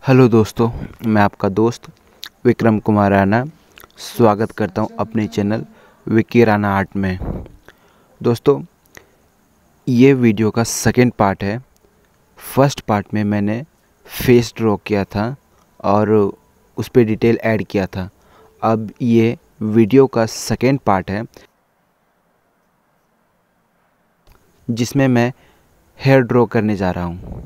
Hello दोस्तों, मैं आपका दोस्त विक्रम कुमार राणा स्वागत करता हूं अपने चैनल विक्की राणा आर्ट में। दोस्तों, ये वीडियो का सेकंड पार्ट है। फर्स्ट पार्ट में मैंने फेस ड्रॉ किया था और उस पर डिटेल ऐड किया था। अब ये वीडियो का सेकंड पार्ट है जिसमें मैं हेयर ड्रॉ करने जा रहा हूँ।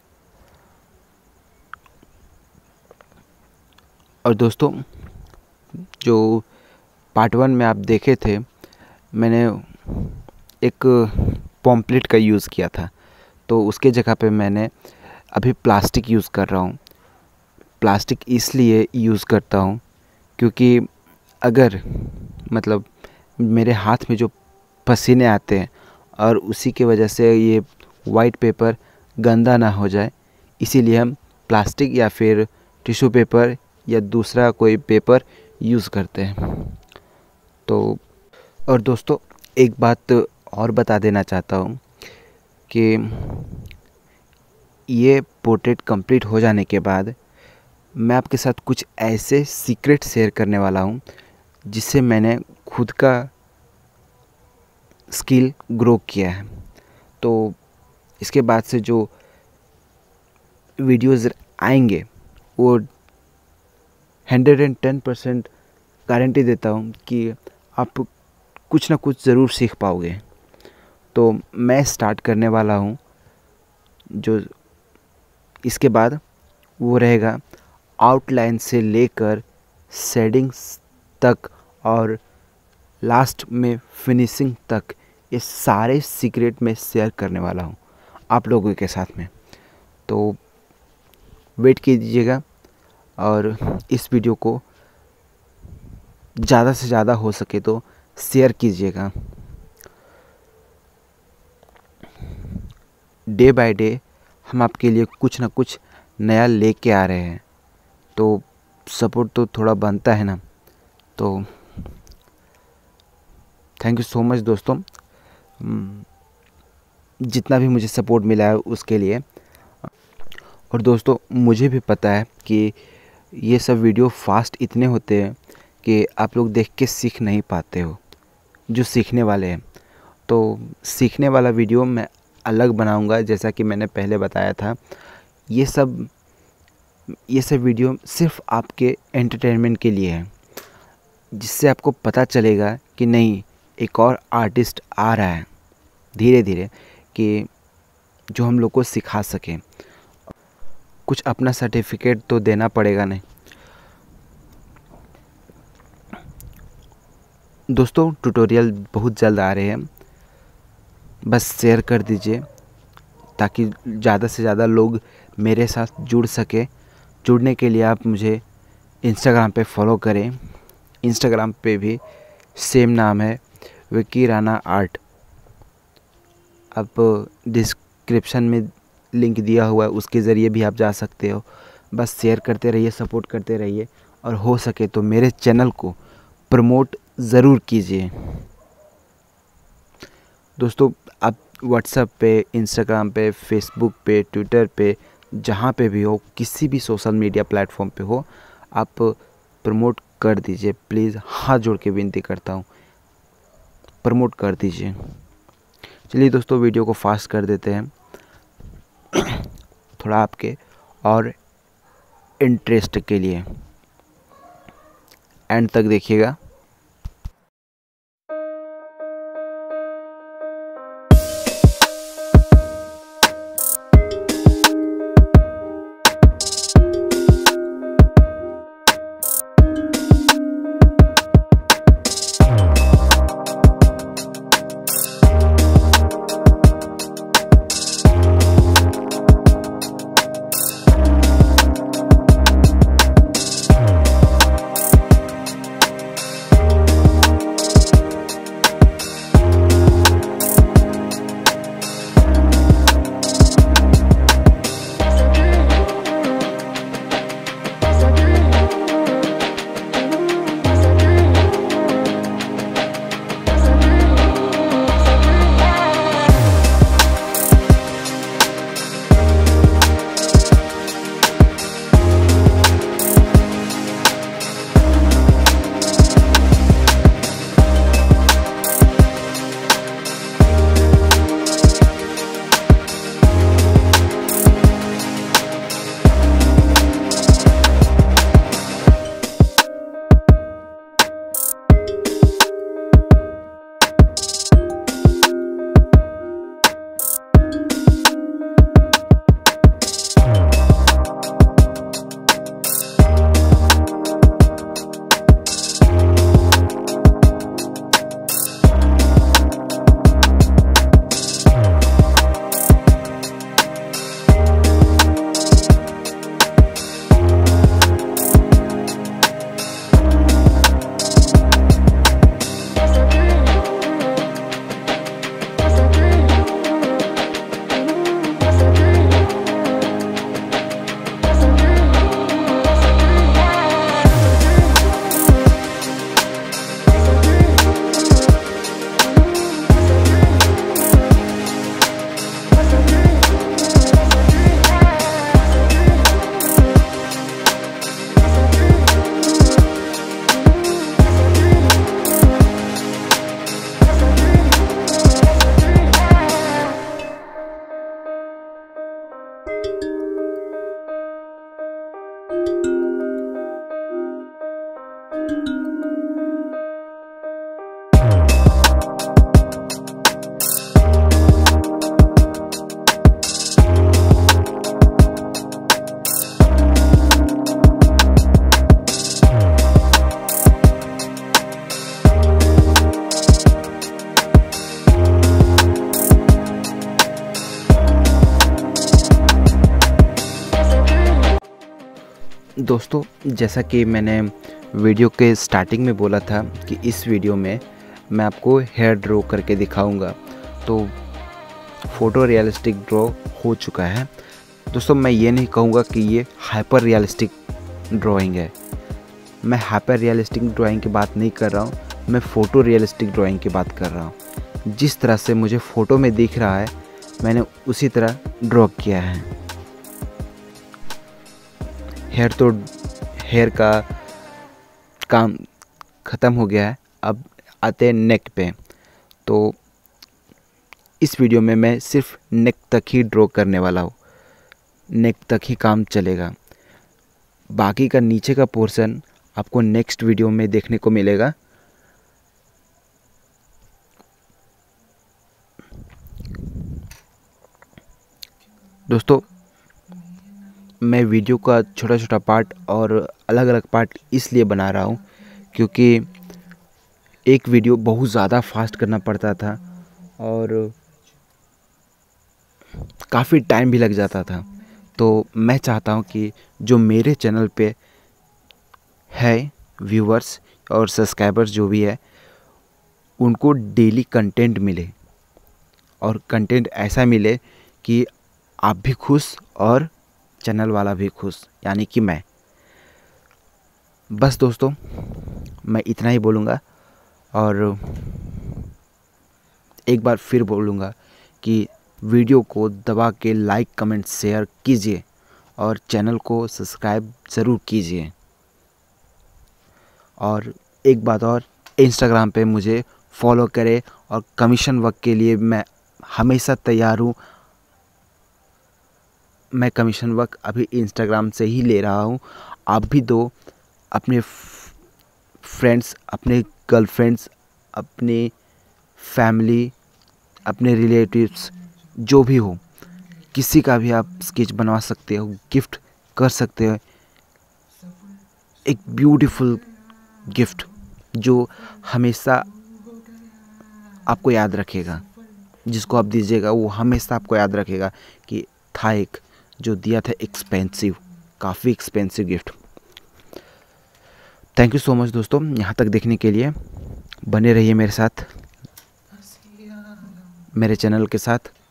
और दोस्तों, जो पार्ट 1 में आप देखे थे, मैंने एक पॉम्पलेट का यूज़ किया था, तो उसके जगह पे मैंने अभी प्लास्टिक यूज़ कर रहा हूँ। प्लास्टिक इसलिए यूज़ करता हूँ क्योंकि अगर मेरे हाथ में जो पसीने आते हैं और उसी की वजह से ये वाइट पेपर गंदा ना हो जाए, इसीलिए हम प्लास्टिक या फिर टिश्यू पेपर या दूसरा कोई पेपर यूज़ करते हैं। तो और दोस्तों, एक बात और बता देना चाहता हूँ कि ये पोर्ट्रेट कंप्लीट हो जाने के बाद मैं आपके साथ कुछ ऐसे सीक्रेट शेयर करने वाला हूँ जिससे मैंने खुद का स्किल ग्रो किया है। तो इसके बाद से जो वीडियोज़ आएंगे वो 110% गारंटी देता हूँ कि आप कुछ ना कुछ ज़रूर सीख पाओगे। तो मैं स्टार्ट करने वाला हूँ, जो इसके बाद वो रहेगा आउटलाइन से लेकर शेडिंग्स तक और लास्ट में फिनिशिंग तक। ये सारे सीक्रेट मैं शेयर करने वाला हूँ आप लोगों के साथ में। तो वेट कीजिएगा और इस वीडियो को ज़्यादा से ज़्यादा हो सके तो शेयर कीजिएगा। डे बाय डे हम आपके लिए कुछ ना कुछ नया लेके आ रहे हैं, तो सपोर्ट तो थोड़ा बनता है ना। तो थैंक यू सो मच दोस्तों, जितना भी मुझे सपोर्ट मिला है उसके लिए। और दोस्तों, मुझे भी पता है कि ये सब वीडियो फास्ट इतने होते हैं कि आप लोग देख के सीख नहीं पाते हो जो सीखने वाले हैं। तो सीखने वाला वीडियो मैं अलग बनाऊंगा, जैसा कि मैंने पहले बताया था। ये सब वीडियो सिर्फ आपके एंटरटेनमेंट के लिए है, जिससे आपको पता चलेगा कि नहीं, एक और आर्टिस्ट आ रहा है धीरे धीरे, कि जो हम लोग को सिखा सके। कुछ अपना सर्टिफिकेट तो देना पड़ेगा नहीं। दोस्तों, ट्यूटोरियल बहुत जल्द आ रहे हैं, बस शेयर कर दीजिए ताकि ज़्यादा से ज़्यादा लोग मेरे साथ जुड़ सके। जुड़ने के लिए आप मुझे इंस्टाग्राम पे फॉलो करें। इंस्टाग्राम पे भी सेम नाम है, विक्की राणा आर्ट। आप डिस्क्रिप्शन में लिंक दिया हुआ है, उसके ज़रिए भी आप जा सकते हो। बस शेयर करते रहिए, सपोर्ट करते रहिए, और हो सके तो मेरे चैनल को प्रमोट ज़रूर कीजिए। दोस्तों, आप व्हाट्सएप पे, इंस्टाग्राम पे, फेसबुक पे, ट्विटर पे, जहाँ पे भी हो, किसी भी सोशल मीडिया प्लेटफॉर्म पे हो, आप प्रमोट कर दीजिए प्लीज़। हाथ जोड़ के विनती करता हूँ, प्रमोट कर दीजिए। चलिए दोस्तों, वीडियो को फास्ट कर देते हैं थोड़ा आपके और इंटरेस्ट के लिए। एंड तक देखिएगा। दोस्तों, जैसा कि मैंने वीडियो के स्टार्टिंग में बोला था कि इस वीडियो में मैं आपको हेयर ड्रॉ करके दिखाऊंगा, तो फ़ोटो रियलिस्टिक ड्रॉ हो चुका है। दोस्तों, मैं ये नहीं कहूँगा कि ये हाइपर रियलिस्टिक ड्राइंग है। मैं हाइपर रियलिस्टिक ड्राइंग की बात नहीं कर रहा हूँ, मैं फ़ोटो रियलिस्टिक ड्राइंग की बात कर रहा हूँ। जिस तरह से मुझे फ़ोटो में दिख रहा है मैंने उसी तरह ड्रॉ किया है। हेयर का काम ख़त्म हो गया है। अब आते हैं नेक पे। तो इस वीडियो में मैं सिर्फ नेक तक ही ड्रॉ करने वाला हूँ, नेक तक ही काम चलेगा। बाकी का नीचे का पोर्शन आपको नेक्स्ट वीडियो में देखने को मिलेगा। दोस्तों, मैं वीडियो का छोटा छोटा पार्ट और अलग अलग पार्ट इसलिए बना रहा हूँ क्योंकि एक वीडियो बहुत ज़्यादा फास्ट करना पड़ता था और काफ़ी टाइम भी लग जाता था। तो मैं चाहता हूँ कि जो मेरे चैनल पे है व्यूअर्स और सब्सक्राइबर्स जो भी है, उनको डेली कंटेंट मिले और कंटेंट ऐसा मिले कि आप भी खुश और चैनल वाला भी खुश, यानी कि मैं। बस दोस्तों, मैं इतना ही बोलूँगा और एक बार फिर बोलूँगा कि वीडियो को दबा के लाइक कमेंट शेयर कीजिए और चैनल को सब्सक्राइब ज़रूर कीजिए। और एक बात और, इंस्टाग्राम पे मुझे फॉलो करें और कमीशन वर्क के लिए मैं हमेशा तैयार हूँ। मैं कमीशन वर्क अभी इंस्टाग्राम से ही ले रहा हूँ। आप भी दो, अपने फ्रेंड्स, अपने गर्लफ्रेंड्स, अपने फैमिली, अपने रिलेटिव्स, जो भी हो, किसी का भी आप स्केच बनवा सकते हो, गिफ्ट कर सकते हो। एक ब्यूटीफुल गिफ्ट जो हमेशा आपको याद रखेगा। जिसको आप दीजिएगा वो हमेशा आपको याद रखेगा कि था एक जो दिया था एक्सपेंसिव, काफ़ी expensive gift. Thank you so much दोस्तों, यहाँ तक देखने के लिए। बने रहिए मेरे साथ, मेरे चैनल के साथ।